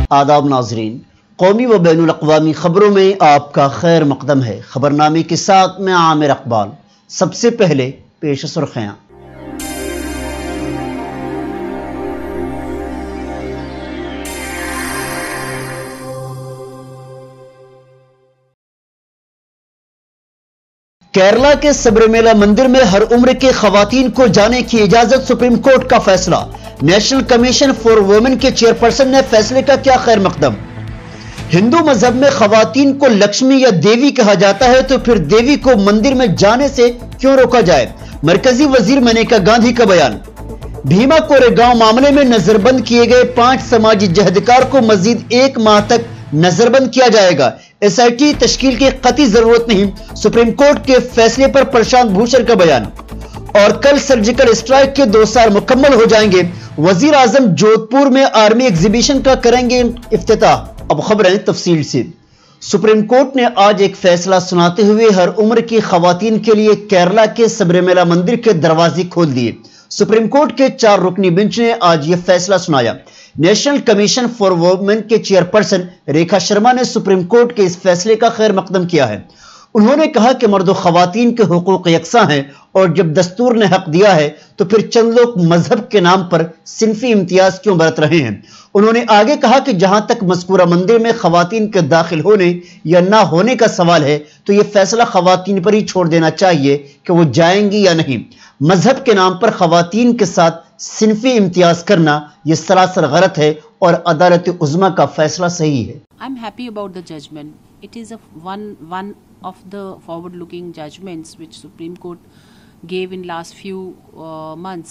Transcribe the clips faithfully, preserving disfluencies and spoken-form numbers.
आदाब नाजरीन, कौमी व बैनुल अक़वामी खबरों में आपका खैर मकदम है। खबरनामे के साथ मैं आमिर इकबाल। सबसे पहले पेश सुर्खियां। केरला के सबरीमेला मंदिर में हर उम्र के खवातीन को जाने की इजाजत, सुप्रीम कोर्ट का फैसला। नेशनल कमीशन फॉर वुमेन के चेयरपर्सन ने फैसले का किया खैर मकदम। हिंदू मजहब में खवातीन को लक्ष्मी या देवी कहा जाता है, तो फिर देवी को मंदिर में जाने से क्यों रोका जाए? मरकजी वजीर मेनका गांधी का बयान। भीमा कोरेगांव मामले में नजरबंद किए गए पांच समाजी जहदकार को मजीद एक माह तक नजरबंद किया जाएगा। एसआईटी तश्कील की कतई जरूरत नहीं, सुप्रीम कोर्ट के फैसले पर प्रशांत भूषण का बयान। और कल सर्जिकल स्ट्राइक के दो साल मुकम्मल हो जाएंगे। वजीर आजम जोधपुर में आर्मी एग्जीबिशन का करेंगे इफ्तिताह। अब खबरें तफसील से। सुप्रीम कोर्ट ने आज एक फैसला सुनाते हुए हर उम्र की खवातीन के लिए केरला के सबरीमेला मंदिर के दरवाजे खोल दिए। सुप्रीम कोर्ट के चार रुकनी बेंच ने आज यह फैसला सुनाया। नेशनल कमीशन फॉर वुमेन के चेयरपर्सन रेखा शर्मा ने सुप्रीम कोर्ट के इस फैसले का खैर मकदम किया है। उन्होंने कहा कि मर्द खवातीन के हुकूक यकसा हैं और जब दस्तूर ने हक दिया है तो फिर चंद लोग मजहब के नाम पर सिनफी इम्तियाज क्यों बरत रहे हैं। उन्होंने आगे कहा कि जहां तक मज़कूरा मंदिर में खवातीन के दाखिल होने या ना होने का सवाल है, तो यह फैसला खवातीन पर ही छोड़ देना चाहिए कि वो जाएंगी या नहीं। मजहब के नाम पर खवातीन के साथ सिनफी इम्तियाज करना यह सरासर गलत है और अदालत उज़्मा का फैसला सही है। I'm happy about the judgment. It is a one one of the forward-looking judgments which Supreme Court gave in last few uh, months,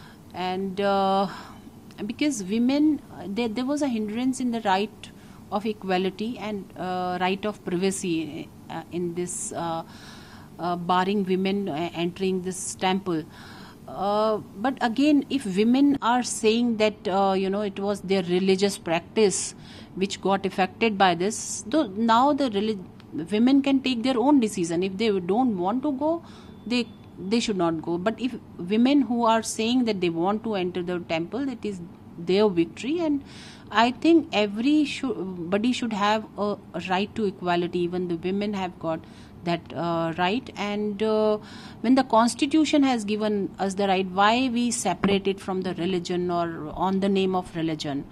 and uh, because women, there, there was a hindrance in the right of equality and uh, right of privacy uh, in this uh, uh, barring women uh, entering this temple. Uh, but again, if women are saying that uh, you know it was their religious practice which got affected by this, though now the women can take their own decision. If they don't want to go, they they should not go. But if women who are saying that they want to enter the temple, it is their victory, and I think every body should have a, a right to equality. Even the women have got that uh, right, and uh, when the constitution has given us the right, why we separate it from the religion or on the name of religion?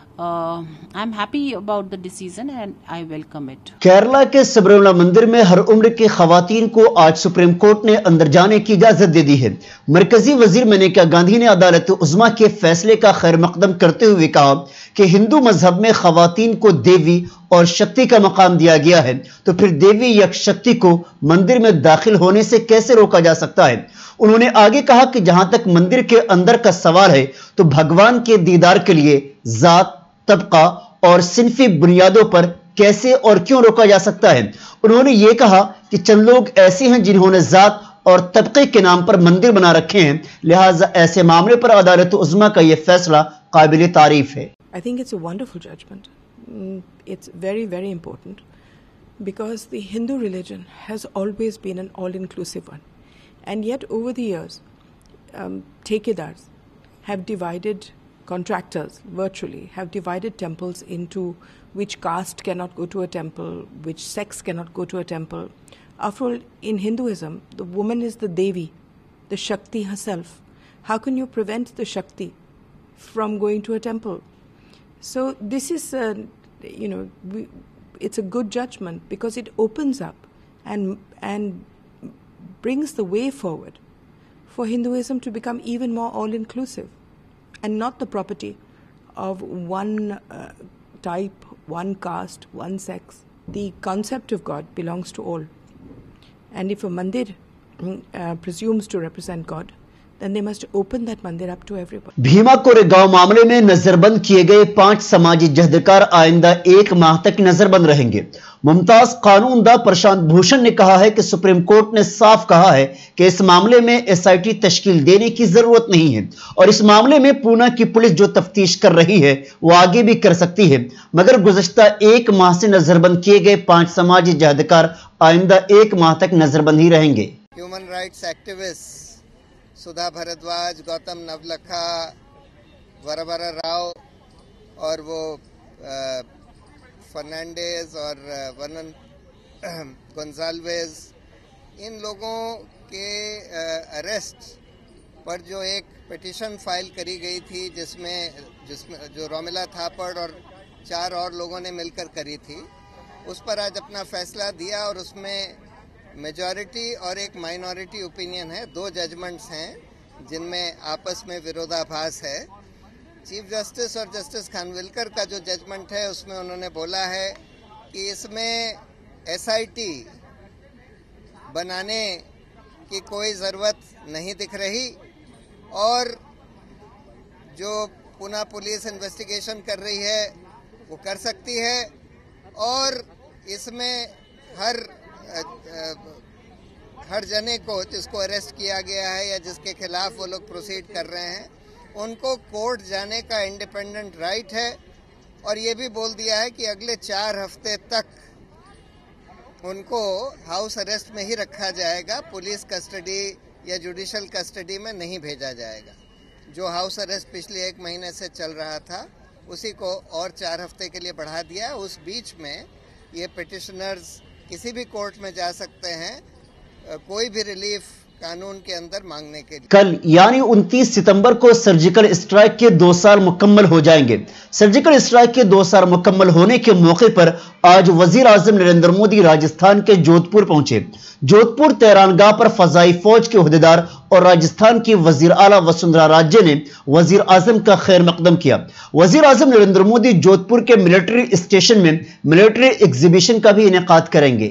Uh, I'm happy about the decision and I welcome it. Kerala के सबरीमेला मंदिर में हर उम्र की खवातीन को आज supreme court ने अंदर जाने की इजाजत दे दी है। मरकजी वजीर मेनका गांधी ने अदालत उज़्मा के फैसले का खैर मकदम करते हुए कहा कि हिंदू मजहब में खवातीन को देवी और शक्ति का मकाम दिया गया है, तो फिर देवी या शक्ति को मंदिर में दाखिल होने से कैसे रोका जा सकता है। उन्होंने आगे कहा कि जहां तक मंदिर के अंदर का सवाल है, तो भगवान के दीदार के लिए जात, तबका और सिनफी बुनियादों पर कैसे और क्यों रोका जा सकता है। उन्होंने ये कहा कि चंद लोग ऐसे हैं जिन्होंने जात और तबके के नाम पर मंदिर बना रखे हैं, लिहाजा ऐसे मामले पर अदालत उज़्मा का यह फैसला काबिल तारीफ है। I think it's a wonderful judgment. It's very very important because the Hindu religion has always been an all-inclusive one, and yet over the years um, ठेकेदार्स have divided, contractors virtually have divided temples into which caste cannot go to a temple, which sex cannot go to a temple. After all, in Hinduism, the woman is the Devi, the Shakti herself. How can you prevent the Shakti from going to a temple? So this is, uh, you know, we, it's a good judgment because it opens up and and brings the way forward for Hinduism to become even more all-inclusive and not the property of one uh, type, one caste, one sex. The concept of God belongs to all. And if a mandir uh, presumes to represent God, then they must open that mandir up to everybody. Bhima Koregaon मामले में नजरबंद किए गए पांच समाजी जहदकार आइंदा एक माह तक नजरबंद रहेंगे। मुमताज कानूनदा प्रशांत भूषण ने कहा है कि सुप्रीम कोर्ट ने साफ कहा है कि इस मामले में एसआईटी तश्कील देने की जरूरत नहीं है और इस मामले में पूना की पुलिस जो तफ्तीश कर रही है वो आगे भी कर सकती है, मगर गुज़श्ता एक माह से नजरबंद किए गए पांच समाजी जहदकार आइंदा एक माह तक नजरबंद ही रहेंगे। Human rights activist Sudha Bharadwaj, Gautam Navlakha, Varavara Rao और वो फर्नांडेज और वर्नन गोंजाल्वेज, इन लोगों के अरेस्ट पर जो एक पिटीशन फाइल करी गई थी, जिसमें जिसमें जो रोमिला थापड़ और चार और लोगों ने मिलकर करी थी, उस पर आज अपना फैसला दिया और उसमें मेजॉरिटी और एक माइनॉरिटी ओपिनियन है। दो जजमेंट्स हैं जिनमें आपस में विरोधाभास है। चीफ जस्टिस और जस्टिस खानविलकर का जो जजमेंट है उसमें उन्होंने बोला है कि इसमें एसआईटी बनाने की कोई ज़रूरत नहीं दिख रही और जो पुणे पुलिस इन्वेस्टिगेशन कर रही है वो कर सकती है और इसमें हर हर जने को जिसको अरेस्ट किया गया है या जिसके खिलाफ वो लोग प्रोसीड कर रहे हैं उनको कोर्ट जाने का इंडिपेंडेंट राइट है। और ये भी बोल दिया है कि अगले चार हफ्ते तक उनको हाउस अरेस्ट में ही रखा जाएगा, पुलिस कस्टडी या जुडिशल कस्टडी में नहीं भेजा जाएगा। जो हाउस अरेस्ट पिछले एक महीने से चल रहा था उसी को और चार हफ्ते के लिए बढ़ा दिया। उस बीच में ये पिटिशनर्स किसी भी कोर्ट में जा सकते हैं कोई भी रिलीफ कानून के अंदर मांगने के लिए। कल यानी उनतीस सितंबर को सर्जिकल स्ट्राइक के दो साल मुकम्मल हो जाएंगे। सर्जिकल स्ट्राइक के दो साल मुकम्मल होने के मौके पर आज वजीर आजम नरेंद्र मोदी राजस्थान के जोधपुर पहुंचे। जोधपुर तैरानगाह पर फजाई फौज के ओहदेदार और राजस्थान की वजीर आला वसुंधरा राजे ने वजीर आजम का खैर मकदम किया। वजीर आजम नरेंद्र मोदी जोधपुर के मिलिट्री स्टेशन में मिलिट्री एग्जीबिशन का भी इनेकाद करेंगे।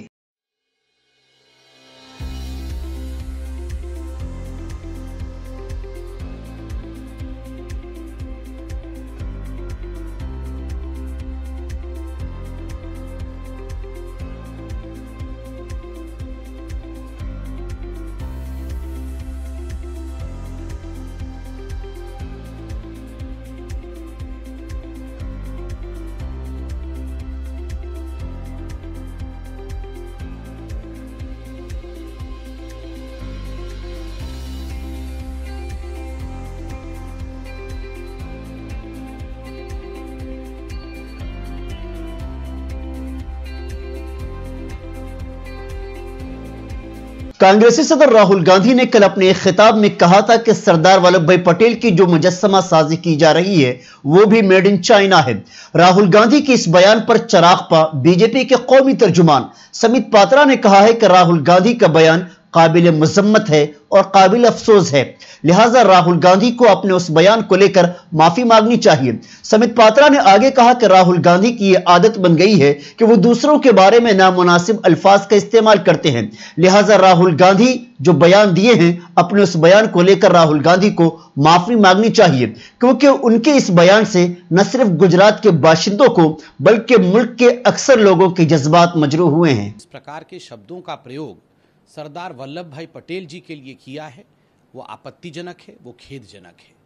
कांग्रेसी सदर राहुल गांधी ने कल अपने एक खिताब में कहा था कि सरदार वल्लभ भाई पटेल की जो मुजस्समा साजी की जा रही है वो भी मेड इन चाइना है। राहुल गांधी के इस बयान पर चरागपा बीजेपी के कौमी तर्जुमान समित पात्रा ने कहा है कि राहुल गांधी का बयान काबिल मजम्मत है और काबिल अफसोस है, लिहाजा राहुल गांधी को अपने उस बयान को लेकर माफी मांगनी चाहिए। समित पात्रा ने आगे कहा कि राहुल गांधी की यह आदत बन गई है कि वो दूसरों के बारे में नामुनासिब अल्फाज का इस्तेमाल करते हैं, लिहाजा राहुल गांधी जो बयान दिए हैं अपने उस बयान को लेकर राहुल गांधी को माफी मांगनी चाहिए, क्योंकि उनके इस बयान से न सिर्फ गुजरात के बाशिंदों को बल्कि मुल्क के अक्सर लोगों के जज्बात मजरूह हुए हैं। इस प्रकार के शब्दों का प्रयोग सरदार वल्लभ भाई पटेल जी के लिए किया है वो आपत्तिजनक है, वो खेदजनक है।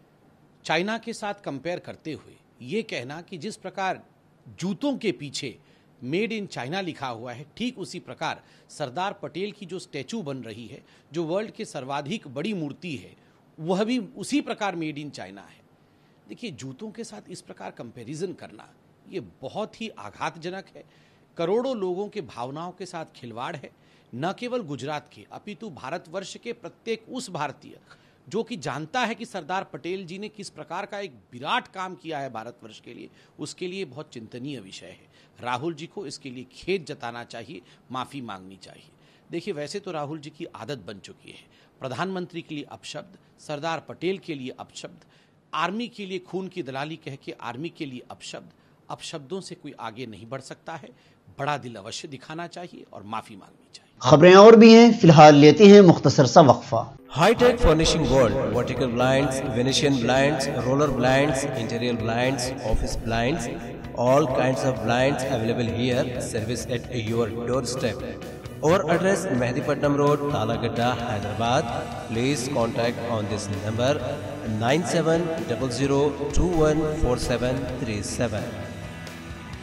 चाइना के साथ कंपेयर करते हुए ये कहना कि जिस प्रकार जूतों के पीछे मेड इन चाइना लिखा हुआ है, ठीक उसी प्रकार सरदार पटेल की जो स्टैचू बन रही है, जो वर्ल्ड के सर्वाधिक बड़ी मूर्ति है, वह भी उसी प्रकार मेड इन चाइना है। देखिए, जूतों के साथ इस प्रकार कंपैरिजन करना ये बहुत ही आघातजनक है, करोड़ों लोगों के भावनाओं के साथ खिलवाड़ है। न केवल गुजरात के अपितु भारतवर्ष के प्रत्येक उस भारतीय जो कि जानता है कि सरदार पटेल जी ने किस प्रकार का एक विराट काम किया है भारतवर्ष के लिए, उसके लिए बहुत चिंतनीय विषय है। राहुल जी को इसके लिए खेद जताना चाहिए, माफ़ी मांगनी चाहिए। देखिए, वैसे तो राहुल जी की आदत बन चुकी है, प्रधानमंत्री के लिए अपशब्द, सरदार पटेल के लिए अपशब्द, आर्मी के लिए खून की दलाली कह के आर्मी के लिए अपशब्द। अपशब्दों से कोई आगे नहीं बढ़ सकता है, बड़ा दिल अवश्य दिखाना चाहिए और माफ़ी मांगनी चाहिए। खबरें और भी हैं, फिलहाल लेते हैं मुख्तसर सा वक्फा। High-tech furnishing world, vertical blinds, Venetian blinds, roller blinds, interior blinds, office blinds, all kinds of blinds available here, service at your doorstep. Our address Mehdipatnam Road, Talagadda, Hyderabad. Please contact on this number nine seven zero zero two one four seven three seven.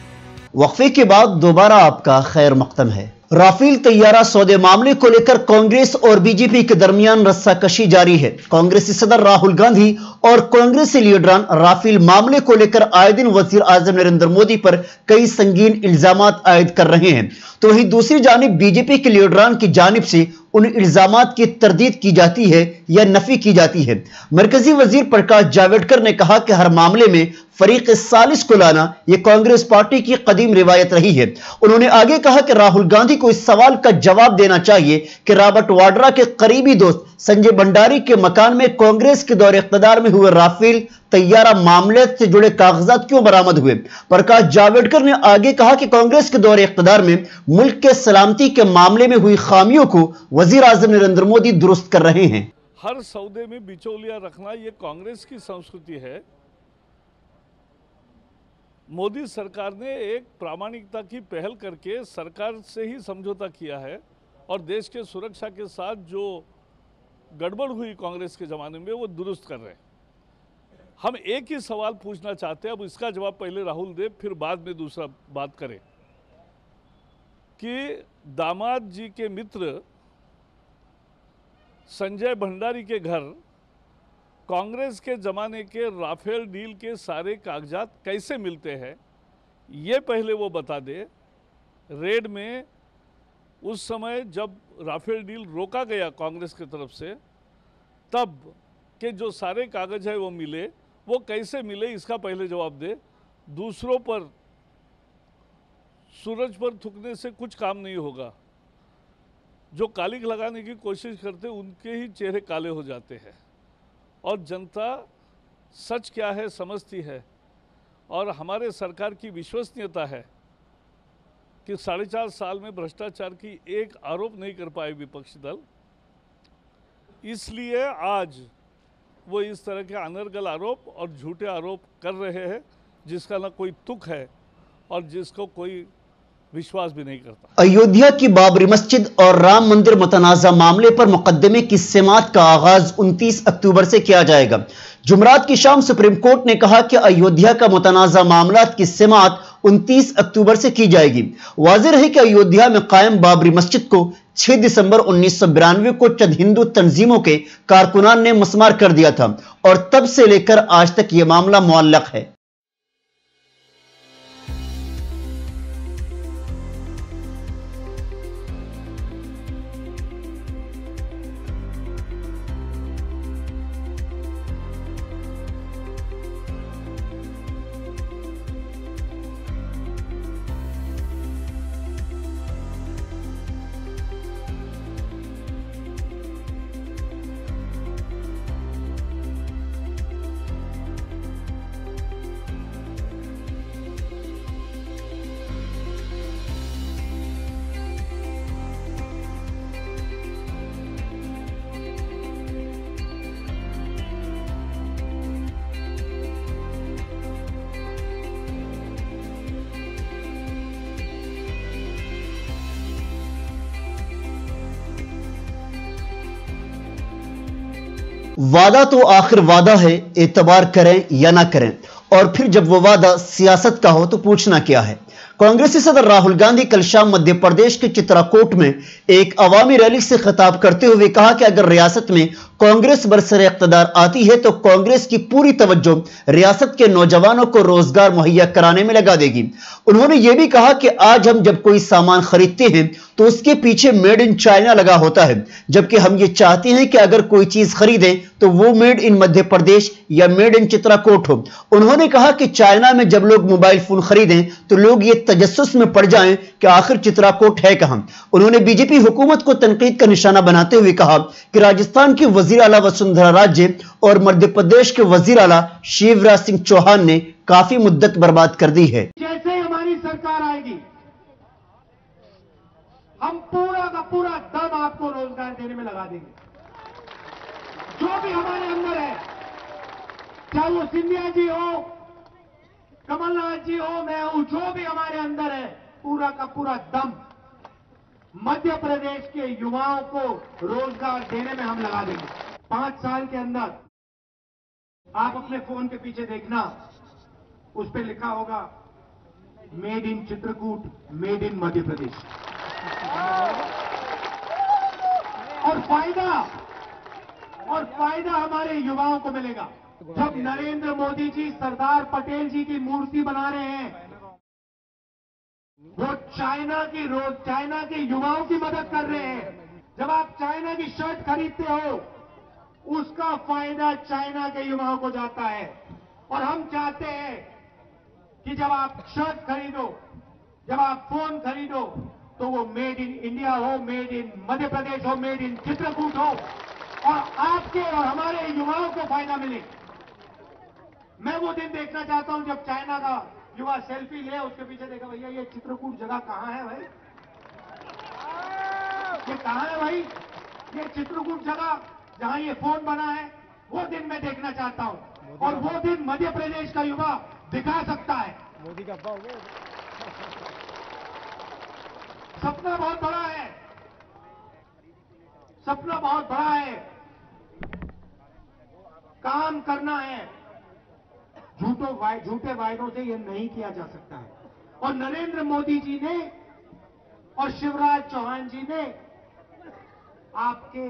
वक्फे के बाद दोबारा आपका खैर मकदम है। Rafale तैयारा सौदे मामले को लेकर कांग्रेस और बीजेपी के दरमियान रस्साकशी जारी है। कांग्रेसी सदर राहुल गांधी और कांग्रेसी लीडरान राफेल मामले को लेकर आए दिन वजीर आजम नरेंद्र मोदी पर कई संगीन इल्जामात आयद कर रहे हैं, तो वहीं दूसरी जानिब बीजेपी के लीडरान की जानिब से उन इल्जामात की तरदीद की जाती है या नफी की जाती है। मरकजी वजीर प्रकाश जावड़ेकर ने कहा कि हर मामले में फरीक सालिस को लाना यह कांग्रेस पार्टी की कदीम रिवायत रही है। उन्होंने आगे कहा कि राहुल गांधी को इस सवाल का जवाब देना चाहिए कि रॉबर्ट वाड्रा के करीबी दोस्त संजय भंडारी के मकान में कांग्रेस के दौरे इख्तियार में हुए राफेल तैयारा मामले से जुड़े कागजात क्यों बरामद हुए। प्रकाश जावड़ेकर ने आगे कहा कि कांग्रेस के दौरे इख्तियार में मुल्क के सलामती के मामले में हुई खामियों को वजीर आजम नरेंद्र मोदी दुरुस्त कर रहे हैं। हर सौदे में बिचौलिया रखना यह कांग्रेस की संस्कृति है। मोदी सरकार ने एक प्रामाणिकता की पहल करके सरकार से ही समझौता किया है और देश के सुरक्षा के साथ जो गड़बड़ हुई कांग्रेस के ज़माने में वो दुरुस्त कर रहे हैं। हम एक ही सवाल पूछना चाहते हैं, अब इसका जवाब पहले राहुल दे, फिर बाद में दूसरा बात करें कि दामाद जी के मित्र संजय भंडारी के घर कांग्रेस के ज़माने के राफेल डील के सारे कागजात कैसे मिलते हैं, ये पहले वो बता दे। रेड में उस समय जब राफेल डील रोका गया कांग्रेस की तरफ से, तब के जो सारे कागज है वो मिले, वो कैसे मिले इसका पहले जवाब दे। दूसरों पर सूरज पर थूकने से कुछ काम नहीं होगा। जो कालिक लगाने की कोशिश करते उनके ही चेहरे काले हो जाते हैं और जनता सच क्या है समझती है। और हमारे सरकार की विश्वसनीयता है कि साढ़े चार साल में भ्रष्टाचार की एक आरोप नहीं कर पाए विपक्षी दल, इसलिए आज वो इस तरह के अनर्गल आरोप और झूठे आरोप कर रहे हैं जिसका ना कोई तुक है और जिसको कोई विश्वास भी नहीं करता। अयोध्या की बाबरी मस्जिद और राम मंदिर मुतनाज़ा मामले पर मुकदमे की समाअत का आगाज उनतीस अक्टूबर से किया जाएगा। जुमरात की शाम सुप्रीम कोर्ट ने कहा कि अयोध्या का मुतनाज़ा मामला की समाअत उनतीस अक्टूबर से की जाएगी। वाज़ेह है कि अयोध्या में कायम बाबरी मस्जिद को छह दिसंबर उन्नीस सौ बिरानवे को चंद हिंदू तंजीमों के कारकुनान ने मस्मार कर दिया था और तब से लेकर आज तक यह मामला मुअल्लक है। वादा तो आखिर वादा है, एतबार करें या ना करें, और फिर जब वो वादा सियासत का हो तो पूछना क्या है। कांग्रेसी सदर राहुल गांधी कल शाम मध्य प्रदेश के चित्राकूट में एक अवामी रैली से खिताब करते हुए कहा कि अगर रियासत में कांग्रेस बरसरे इख्तियार आती है तो कांग्रेस की पूरी तवज्जो रियासत के नौजवानों को रोजगार मुहैया कराने में लगा देगी। उन्होंने यह भी कहा कि आज हम जब कोई सामान खरीदते हैं तो उसके पीछे मेड इन चाइना लगा होता है, जबकि हम ये चाहते हैं कि अगर कोई चीज खरीदें तो वो मेड इन मध्य प्रदेश या मेड इन चित्राकूट हो। उन्होंने कहा कि चाइना में जब लोग मोबाइल फोन खरीदें तो लोग ये तजस्सुस में पड़ जाएं कि आखिर चित्राकूट है कहां। उन्होंने बीजेपी हुकूमत को तनकीद का निशाना बनाते हुए कहा कि राजस्थान की वजीर आला वसुंधरा राजे और मध्य प्रदेश के वजीर आला शिवराज सिंह चौहान ने काफी मुद्दत बर्बाद कर दी है। जैसे हमारी सरकार आएगी हम पूरा का पूरा दम आपको रोजगार देने में लगा देंगे। जो भी हमारे अंदर है, चाहे वो सिंधिया जी हो, कमलनाथ जी हो, मैं हूं, जो भी हमारे अंदर है, पूरा का पूरा दम मध्य प्रदेश के युवाओं को रोजगार देने में हम लगा देंगे। पांच साल के अंदर आप अपने फोन के पीछे देखना, उस पर लिखा होगा made in Chitrakoot, made in Madhya Pradesh. और फायदा और फायदा हमारे युवाओं को मिलेगा। जब नरेंद्र मोदी जी सरदार पटेल जी की मूर्ति बना रहे हैं, वो चाइना की रोज चाइना के युवाओं की मदद कर रहे हैं। जब आप चाइना की शर्ट खरीदते हो, उसका फायदा चाइना के युवाओं को जाता है। और हम चाहते हैं कि जब आप शर्ट खरीदो, जब आप फोन खरीदो, तो वो मेड इन इंडिया हो, मेड इन मध्य प्रदेश हो, मेड इन चित्रकूट हो, और आपके और हमारे युवाओं को फायदा मिले। मैं वो दिन देखना चाहता हूं जब चाइना का युवा सेल्फी ले, उसके पीछे देखा, भैया ये चित्रकूट जगह कहां है भाई, ये कहां है भाई, ये चित्रकूट जगह जहां ये फोन बना है, वो दिन मैं देखना चाहता हूं। और वो दिन मध्य प्रदेश का युवा दिखा सकता है। मोदी का सपना बहुत बड़ा है, सपना बहुत बड़ा है, काम करना है। झूठों वाय झूठे वायदों से यह नहीं किया जा सकता है। और नरेंद्र मोदी जी ने और शिवराज चौहान जी ने, आपके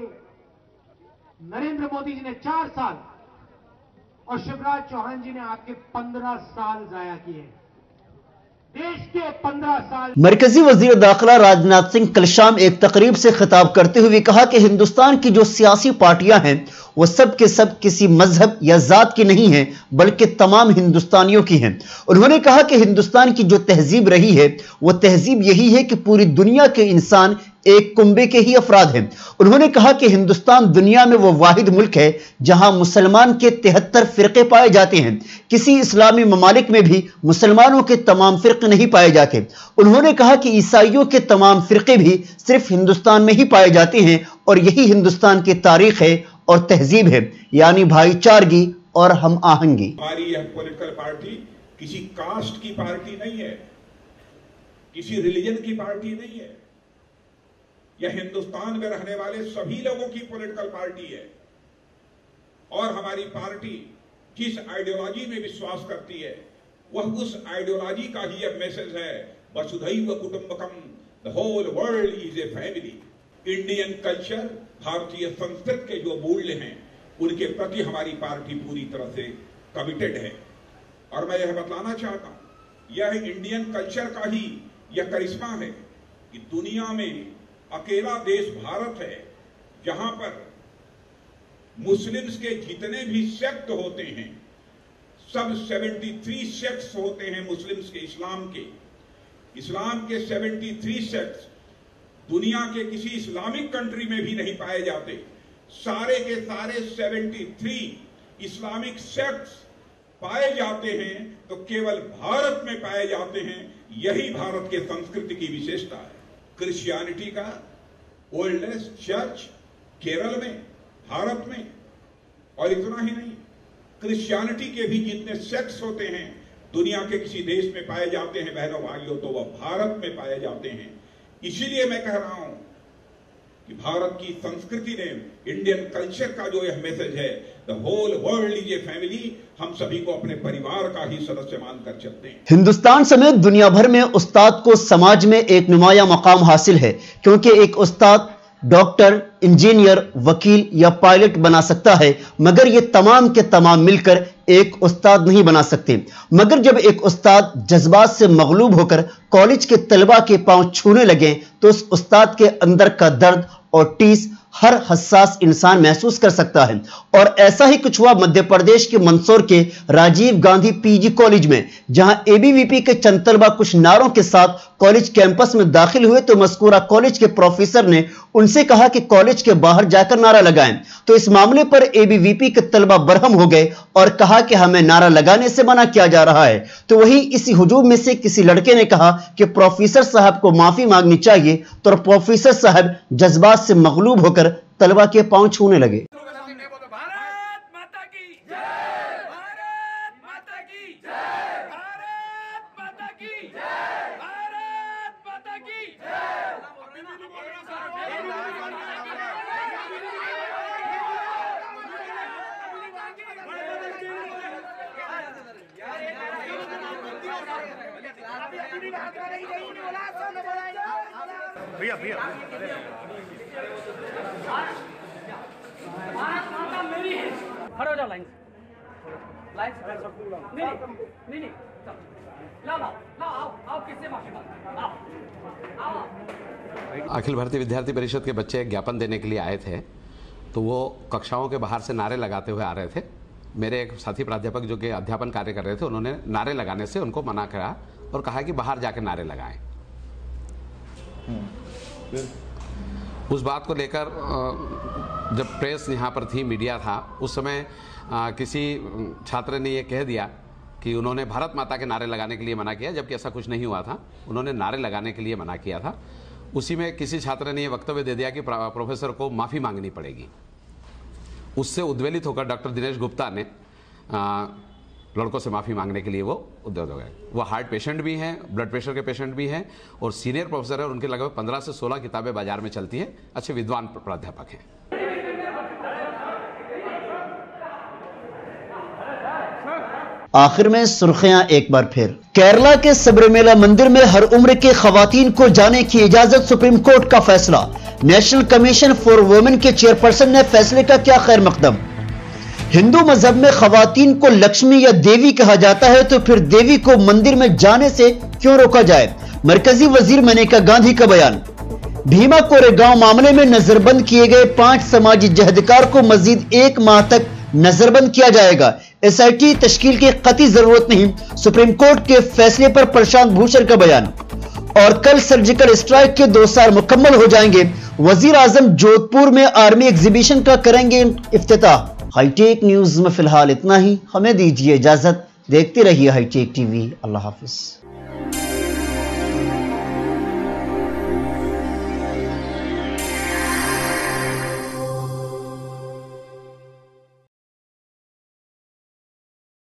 नरेंद्र मोदी जी ने चार साल और शिवराज चौहान जी ने आपके पंद्रह साल जाया किए। देश के पंद्रह साल। मरकजी वजीर दाखिला राजनाथ सिंह कल शाम एक तकरीब से खिताब करते हुए कहा कि हिंदुस्तान की जो सियासी पार्टियां हैं वो सब के सब किसी मजहब या जात की नहीं हैं, बल्कि तमाम हिंदुस्तानियों की हैं। उन्होंने कहा कि हिंदुस्तान की जो तहजीब रही है वो तहजीब यही है कि पूरी दुनिया के इंसान एक कुंबे के ही अफराद हैं। उन्होंने कहा कि हिंदुस्तान दुनिया में वो वाहिद मुल्क है जहां मुसलमान के तिहत्तर फिरके पाए जाते हैं। किसी इस्लामी ममालिक में भी मुसलमानों के तमाम फिरके नहीं पाए जाते। उन्होंने कहा कि ईसाइयों के तमाम फिरके भी सिर्फ हिंदुस्तान में ही पाए जाते हैं और यही हिंदुस्तान की तारीख है और तहजीब है, यानी भाईचारगी और हम आहंगी। हमारी यह पॉलिटिकल पार्टी किसी कास्ट की पार्टी नहीं है, किसी रिलीजन की पार्टी नहीं है। यह हिंदुस्तान में रहने वाले सभी लोगों की पॉलिटिकल पार्टी है। और हमारी पार्टी जिस आइडियोलॉजी में विश्वास करती है वह उस आइडियोलॉजी का ही एक मैसेज है, वसुधैव कुटुंबकम, the whole world is a family. Indian culture, भारतीय संस्कृति के जो मूल्य हैं उनके प्रति हमारी पार्टी पूरी तरह से कमिटेड है। और मैं यह बतलाना चाहता हूं, यह इंडियन कल्चर का ही यह करिश्मा है कि दुनिया में अकेला देश भारत है जहां पर मुस्लिम्स के जितने भी सेक्ट होते हैं, सब तिहत्तर सेक्ट्स होते हैं मुस्लिम्स के, इस्लाम के इस्लाम के तिहत्तर सेक्ट्स दुनिया के किसी इस्लामिक कंट्री में भी नहीं पाए जाते। सारे के सारे तिहत्तर इस्लामिक सेक्ट्स पाए जाते हैं तो केवल भारत में पाए जाते हैं। यही भारत के संस्कृति की विशेषता है। क्रिश्चियनिटी का ओल्डेस्ट चर्च केरल में, भारत में। और इतना ही नहीं, क्रिश्चियनिटी के भी जितने सेक्ट्स होते हैं दुनिया के किसी देश में पाए जाते हैं बहनों भाइयों, तो वह भारत में पाए जाते हैं। इसीलिए मैं कह रहा हूं कि भारत की संस्कृति ने, इंडियन कल्चर का जो यह मैसेज है, the whole world is a family, हम सभी को अपने परिवार का ही सदस्य मानकर चलते हैं। हिंदुस्तान समेत दुनिया भर में उस्ताद को समाज में एक नुमाया मकाम हासिल है, क्योंकि एक उस्ताद डॉक्टर, इंजीनियर, वकील या पायलट बना सकता है, मगर ये तमाम के तमाम मिलकर एक उस्ताद नहीं बना सकते। मगर जब एक उस्ताद जज्बात से मगलूब होकर कॉलेज के तलबा के पांव छूने लगे तो उस उस्ताद के अंदर का दर्द और टीस हर हसास इंसान महसूस कर सकता है। और ऐसा ही कुछ हुआ मध्य प्रदेश के मंदसौर के राजीव गांधी पीजी कॉलेज में, जहां एबीवीपी के चंद तलबा कुछ नारों के साथ कॉलेज कैंपस में दाखिल हुए तो मस्कूरा कॉलेज के प्रोफेसर ने उनसे कहा कि कॉलेज के बाहर जाकर नारा लगाएं। तो इस मामले पर एबीवीपी के तलबा बरहम हो गए और कहा कि हमें नारा लगाने से मना किया जा रहा है। तो वही इसी हुजूम में से किसी लड़के ने कहा कि प्रोफेसर साहब को माफी मांगनी चाहिए, तो प्रोफेसर साहब जज्बात से मगलूब होकर तलबा के पांव छूने लगे। भैया भैया खड़े हो जाओ लाइन लाइन नहीं नहीं नहीं लाओ लाओ लाओ आओ आओ किससे माफी मांगो आओ आओ। अखिल भारतीय विद्यार्थी परिषद के बच्चे एक ज्ञापन देने के लिए आए थे, तो वो कक्षाओं के बाहर से नारे लगाते हुए आ रहे थे। मेरे एक साथी प्राध्यापक जो कि अध्यापन कार्य कर रहे थे, उन्होंने नारे लगाने से उनको मना करा और कहा कि बाहर जाके नारे लगाएं। उस बात को लेकर जब प्रेस यहाँ पर थी, मीडिया था, उस समय किसी छात्र ने ये कह दिया कि उन्होंने भारत माता के नारे लगाने के लिए मना किया, जबकि ऐसा कुछ नहीं हुआ था। उन्होंने नारे लगाने के लिए मना किया था। उसी में किसी छात्र ने ये वक्तव्य दे दिया कि प्रोफेसर को माफ़ी मांगनी पड़ेगी। उससे उद्वेलित होकर डॉक्टर दिनेश गुप्ता ने आ, लड़कों से माफ़ी मांगने के लिए वो उद्योग हो गए। वो हार्ट पेशेंट भी हैं, ब्लड प्रेशर के पेशेंट भी हैं और सीनियर प्रोफेसर है और उनके लगभग पंद्रह से सोलह किताबें बाजार में चलती हैं। अच्छे विद्वान प्राध्यापक हैं। आखिर में सुर्खियां एक बार फिर। केरला के सबरीमेला मंदिर में हर उम्र के खवातीन को जाने की इजाजत, सुप्रीम कोर्ट का फैसला। नेशनल कमीशन फॉर वुमेन के चेयरपर्सन ने फैसले का किया खैर मकदम। हिंदू मजहब में खवातीन को लक्ष्मी या देवी कहा जाता है, तो फिर देवी को मंदिर में जाने से क्यों रोका जाए? मरकजी वजीर मेनका गांधी का बयान। भीमा कोरेगांव मामले में नजरबंद किए गए पांच समाजी जहदकार को मजीद एक माह तक नजरबंद किया जाएगा। एसआईटी तश्कील की कतई जरूरत नहीं, सुप्रीम कोर्ट के फैसले पर प्रशांत भूषण का बयान। और कल सर्जिकल स्ट्राइक के दो साल मुकम्मल हो जाएंगे। वजीर आजम जोधपुर में आर्मी एग्जीबिशन का करेंगे इफ्तिताह। हाईटेक न्यूज में फिलहाल इतना ही। हमें दीजिए इजाजत। देखते रहिए हाईटेक टीवी। अल्लाह हाफिज।